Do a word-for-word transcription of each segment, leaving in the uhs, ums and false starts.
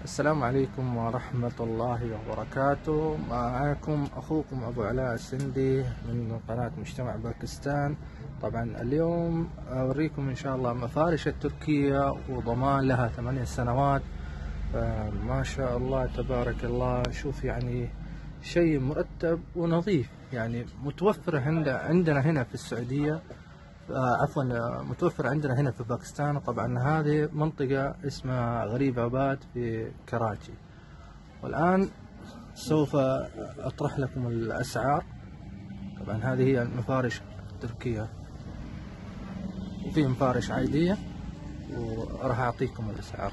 السلام عليكم ورحمة الله وبركاته. معكم أخوكم أبو علاء السندي من قناة مجتمع باكستان. طبعا اليوم أوريكم إن شاء الله مفارش التركية وضمان لها ثمانية سنوات. ما شاء الله تبارك الله، شوف يعني شيء مرتب ونظيف، يعني متوفر عندنا هنا في السعودية، عفوا متوفر عندنا هنا في باكستان. طبعا هذه منطقة اسمها غريب آباد في كراچي. والآن سوف أطرح لكم الأسعار. طبعا هذه هي المفارش التركية، وفي مفارش عادية، وراح أعطيكم الأسعار.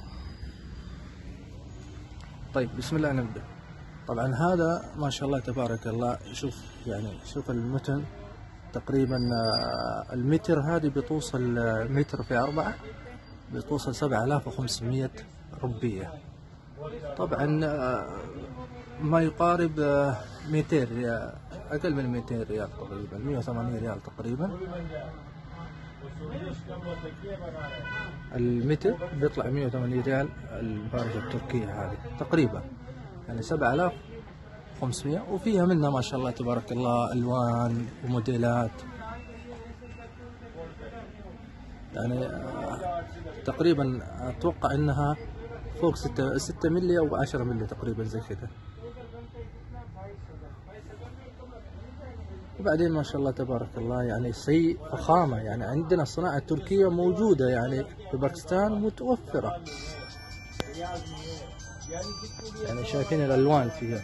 طيب بسم الله نبدأ. طبعا هذا ما شاء الله تبارك الله، شوف يعني شوف المتن تقريبا المتر هذه بتوصل متر في أربعة، بتوصل سبعة آلاف وخمسمية روبية. طبعا ما يقارب مئتين ريال، أقل من مئتين ريال تقريبا، مئة وثمانين ريال تقريبا. المتر بيطلع مئة وثمانين ريال المفارشة التركية هذه تقريبا، يعني سبعة آلاف وخمسمية. وفيها منها ما شاء الله تبارك الله ألوان وموديلات، يعني تقريبا أتوقع أنها فوق ستة ستة ملي أو عشرة ملي تقريبا زي كذا. وبعدين ما شاء الله تبارك الله يعني شيء فخامة، يعني عندنا الصناعة التركية موجودة يعني في باكستان متوفرة، يعني شايفين الألوان فيها.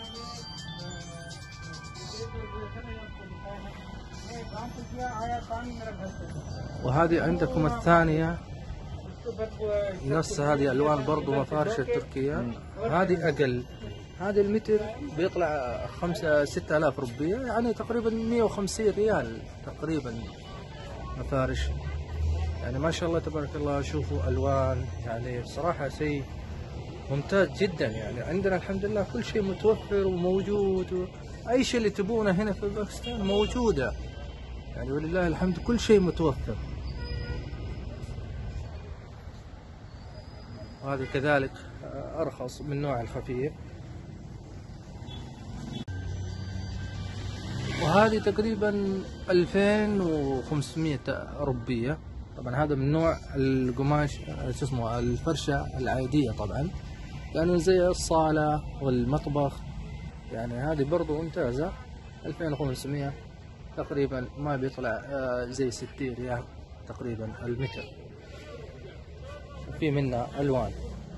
وهذه عندكم الثانية نفس هذه ألوان برضو مفارشة تركيا، هذه أقل. هذه المتر بيطلع خمسة ستة آلاف روبية، يعني تقريبا مئة وخمسين ريال تقريبا مفارش. يعني ما شاء الله تبارك الله، شوفوا ألوان، يعني بصراحة شيء ممتاز جدا. يعني عندنا الحمد لله كل شيء متوفر وموجود، أي شيء اللي تبونه هنا في باكستان موجودة، يعني ولله الحمد كل شيء متوفر. وهذه كذلك أرخص من نوع الخفيف، وهذه تقريبا ألفين وخمسمية روبية. طبعا هذا من نوع القماش شو اسمه الفرشة العادية، طبعا يعني زي الصالة والمطبخ، يعني هذه برضو ممتازة. ألفين وخمسمية تقريبا، ما بيطلع زي ستين ريال تقريبا المتر. وفي منها ألوان،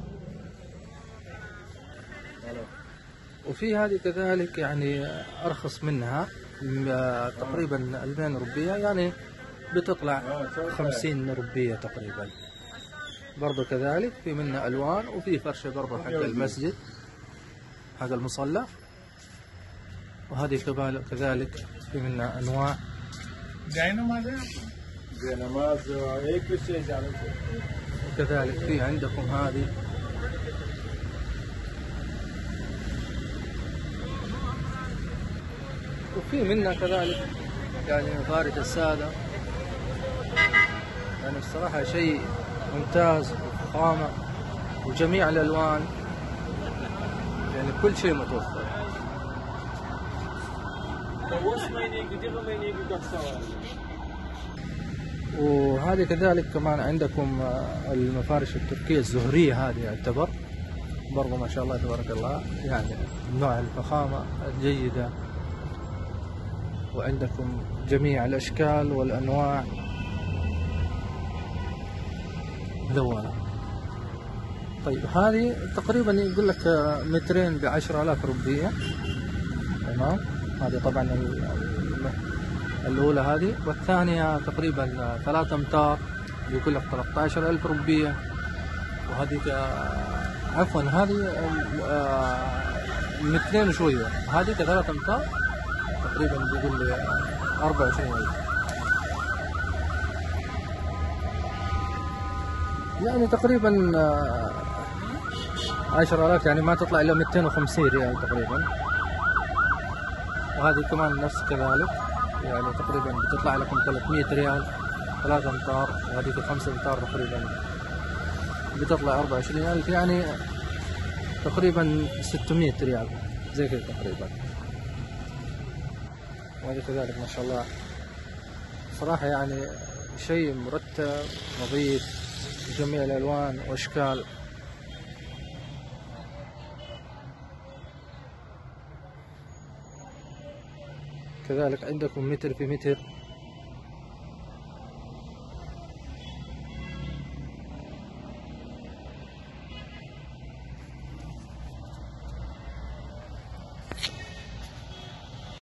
وفي هذه كذلك يعني أرخص منها تقريبا ألفين روبية، يعني بتطلع خمسين روبية تقريبا. برضو كذلك في منها ألوان، وفي فرشة برضو حق المسجد حق المصلى. وهذه كذلك في منها أنواع. وكذلك في عندكم هذه، وفي منها كذلك يعني مفارش السادة، يعني الصراحة شيء ممتاز وفخامة، وجميع الألوان، يعني كل شيء متوفر. وهذه كذلك كمان عندكم المفارش التركية الزهرية، هذه يعتبر برضو ما شاء الله تبارك الله، يعني نوع الفخامة الجيدة. وعندكم جميع الأشكال والأنواع ذولا. طيب هذه تقريبا يقول لك مترين بعشرة آلاف روبية، تمام. هذه طبعا الأولى هذه، والثانية تقريبا ثلاثة أمتار يقول لك ثلاثة عشر ألف روبية. وهذه عفوا هذه مترين وشوية، هذه ثلاثة أمتار تقريبا بيقول لي أربعة وعشرين ألف، يعني تقريبا عشرة آلاف، يعني ما تطلع إلا مئتين وخمسين ريال تقريبا. وهذه كمان نفس كذلك، يعني تقريبا بتطلع لكم ثلاثمئة ريال ثلاثة أمتار، وهذه خمسة أمتار تقريبا بتطلع أربعة وعشرين ألف. يعني تقريبا ستمية ريال زي كذا تقريبا. وهذا كذلك ما شاء الله صراحة يعني شيء مرتب نظيف جميع الألوان وأشكال. كذلك عندكم متر في متر